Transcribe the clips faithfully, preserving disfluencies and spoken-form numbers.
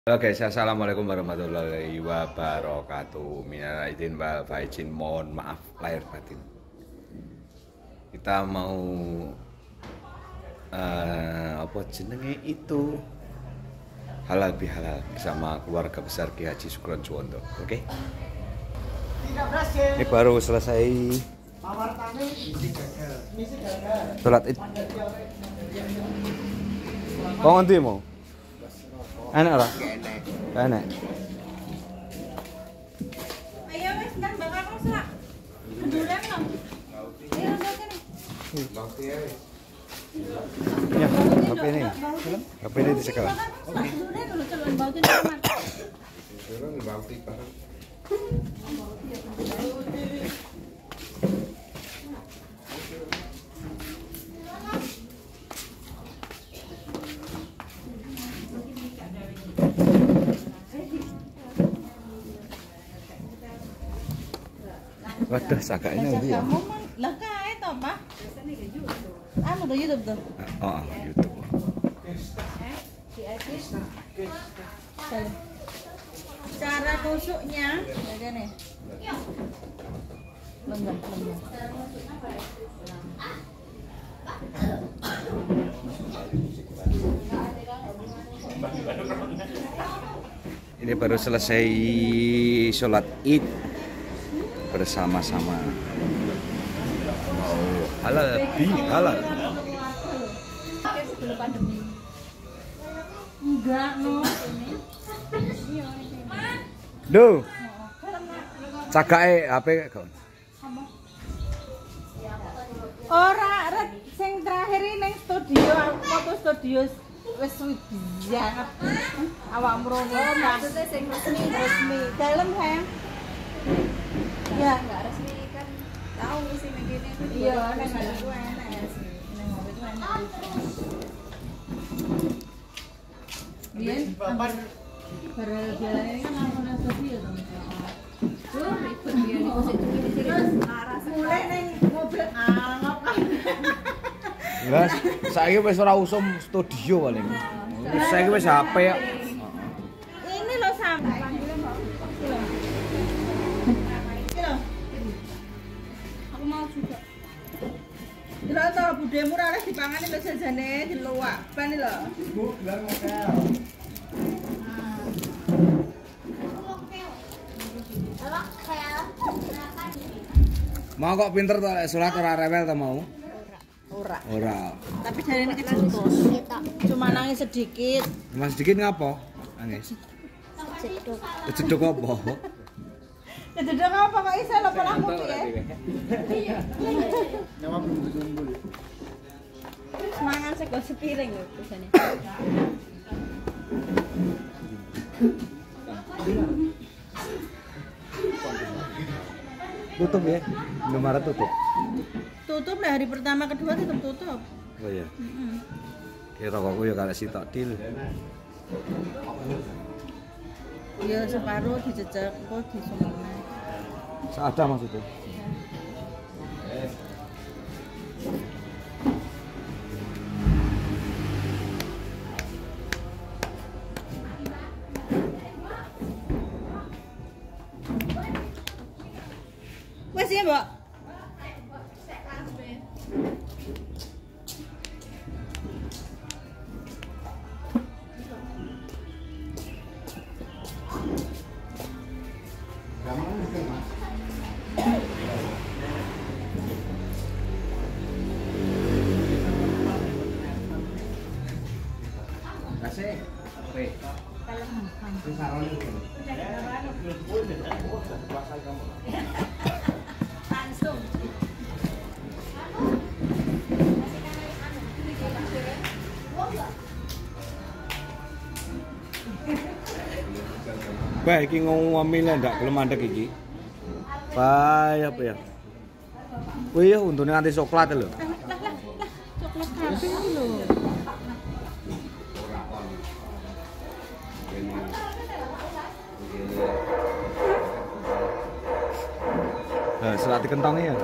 Halo guys, assalamualaikum warahmatullahi wabarakatuh. Minal aidin wal faizin, mohon maaf lahir batin. Kita mau uh, apa jenenge itu halal bihalal bersama keluarga besar Ki Haji Sugron Suwondo. Oke? Okay? Ini baru selesai sholat id. Kau nganti mau? Enak ora? Enak. Ayo wis nang bakal kosak. Kenduran lho. Ayo kene. Bangki ya. Ya, H P ini. H P ini disekel. Kenduran lho celon bautin aman. Kenduran bangki bareng. Waduh, sakaknya nanti ya. Lah kae to, Pak. Anu to YouTube tuh. Oh, YouTube. Cara tusuknya, ya nih. Lenggah, lenggah. Ini baru selesai sholat id bersama-sama. Oh, halal bi halal. Sebelum pandemi. Enggak, no. Duh. Cagake H P kok. Ora, ret sing terakhir ini ning studio, foto studio wis banget. Awak mrono maksudnya sing resmi, resmi. Dalem sayang. Ya, enggak resmi kan tahu sih ning kene itu. Iya, nek ada ku enak ya sih. Ning ngono itu enak. Biyen bapak berjalan kan ana studio to. Tuh, ikut dia di musik di sini laras. Mulai ning mobil angop kan. Wes, saiki wis ora usum studio paling. Saiki wis H P kok. Ini loh Sam. Aku mau juga. Delok to budemu ora wis dipangani lho jajane diluwak. Ban lho. Bu, bilang mokel. Mau kok pinter to lek salat ora rewel to mau? Ora. Ora. Tapi dari ini kejutos. Cuma nangis sedikit. Mas sedikit ngapa? Nangis. Jeduk. Jeduk apa? Jeduk apa kok iso lho pelaku ya? Nyawa belum ditumbul. Semangat sego sepiring lho biasane. Tutup ya? Indomaret tutup. Tutup lah hari pertama kedua tutup tutup. Oh iya. Heeh. Kira rokokku ya kalau sitok dil. Ya separuh dijejak kok disumene. Seada maksudnya. Wes ya, Mbak. Kasih. Oke. Langsung. Baik iki ngomongnya ndak gelem mandek iki. Bae apa ya? Kuwi ya untune nganti coklat lho. Lah lah lah, coklat kabeh lho. Nah, selat dikentongi ya.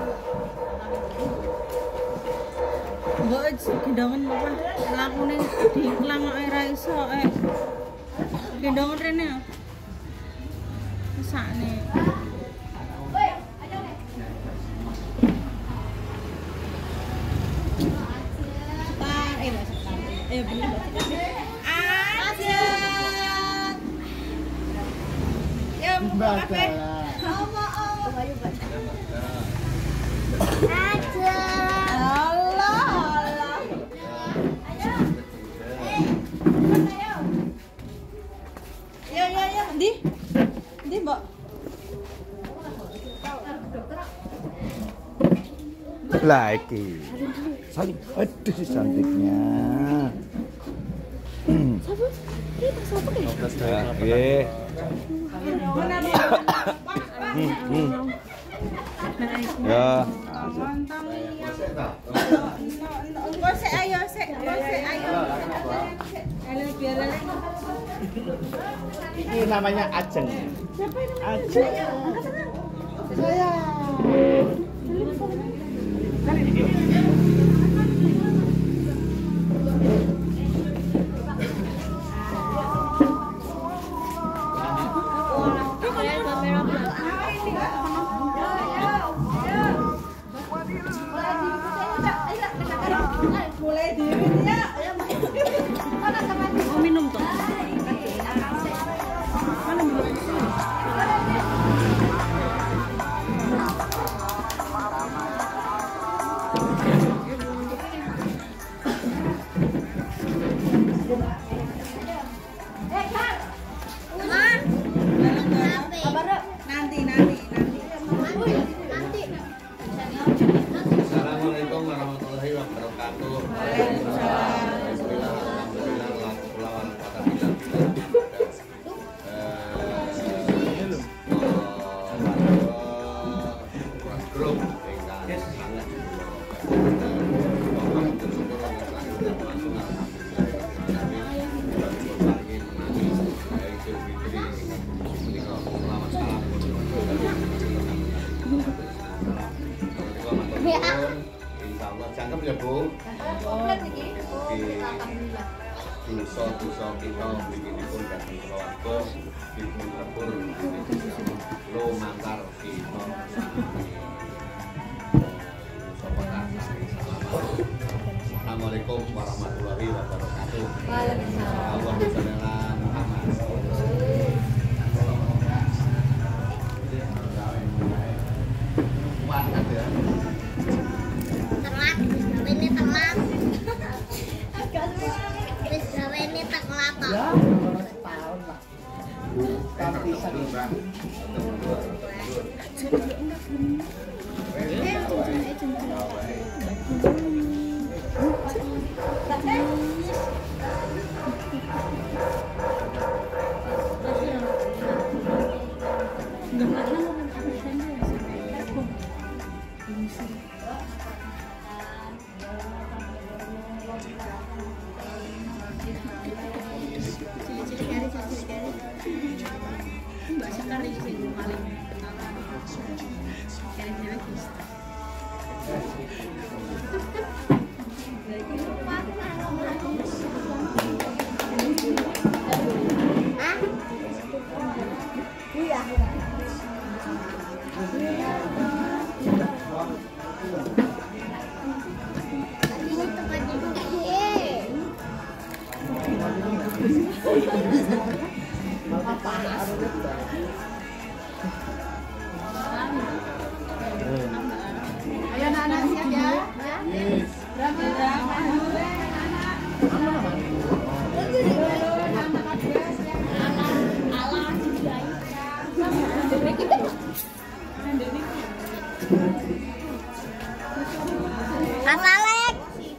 Mbok gendongen apa lakune di klang ora iso eh. Gendong rene. Sakne. Eh bener. Aja. Ya kafe. Oma oma. Aja. Allah Allah. Ayo. Ayo. Yo yo yo, Ndi? Ndi, Mbok? Lah iki. Saling. Aduh si cantiknya. Sabu. Iki pas apa ki? Nggih. Ya. Engko sik ayo sik, engko sik ayo. Halo biar Ini namanya Ajeng. siapa ini? Ajeng. Saya. Mulai diri ya. Mau minum tuh. Mana minum? Nanti, nanti, nanti. Assalamualaikum warahmatullahi wabarakatuh. Bismillah, alhamdulillah, lawan kata bilang. Grup insyaallah cangkem ya Bu. Dosa-dosa kita bikinipun dhateng keluarga dipun lebur lo mantar kita. Assalamualaikum warahmatullahi wabarakatuh. Waalaikumsalam. Allahumma shalli ala Muhammad. Kuat ya. Telat, ini telat. Wis gawe ini tak kelapa. Ya, setahun lah. Tapi sering. Ayo anak-anak siap ya. Asalek.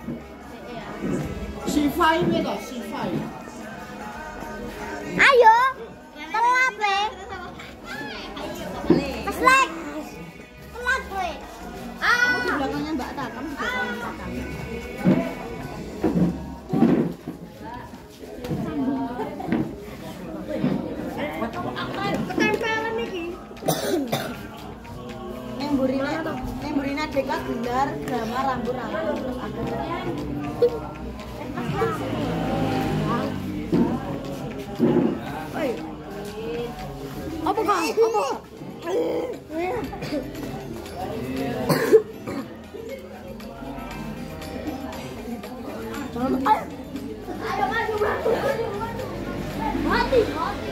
Sifai ini loh, Sifai. Ayo. Telat be. Asalek. Telat be. Ah. Di belakangnya Mbak Ta, kamu di belakangnya Mbak Ta. Ketempelan iki. Yang burina, yang burina deka gendar, drama rambu-rambu. Apa kak? Apa? Ayo maju, maju, mati, mati.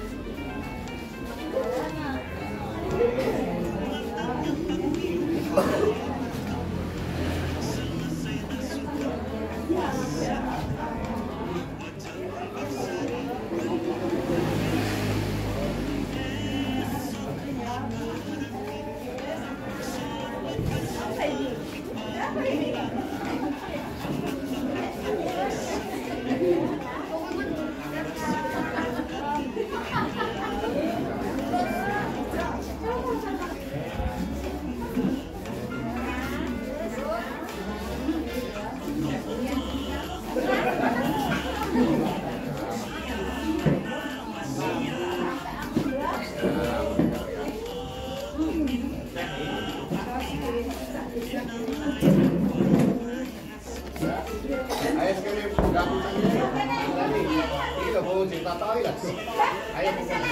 Ayo sekali gabung lagi. Ini mau cerita tahu ya? Ayo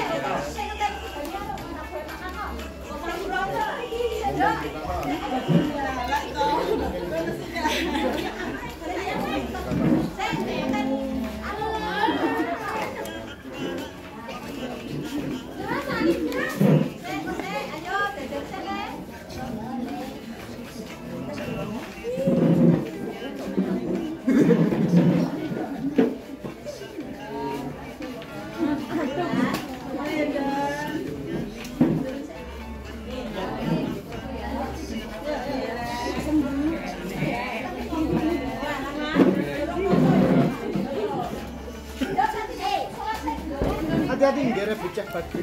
hati-hati nggak bocah bagus.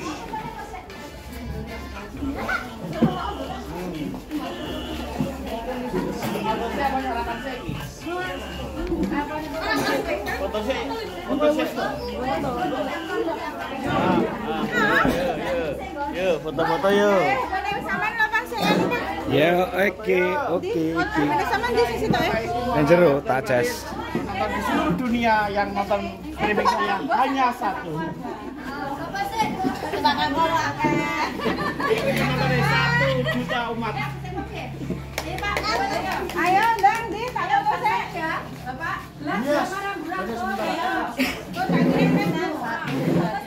Foto sih, foto sih. Yo, foto-foto yo. Ya, oke, oke, oke. Sama di sisi tuh ya. Yang jero tak jas. Nonton di seluruh dunia yang nonton streaming saya hanya satu. Ini nonton satu juta umat. Ayo, Ndang, di kalau bisa ya. Bapak, Yes. Hanya sebentar. Tuh, tak kirim, Ndang.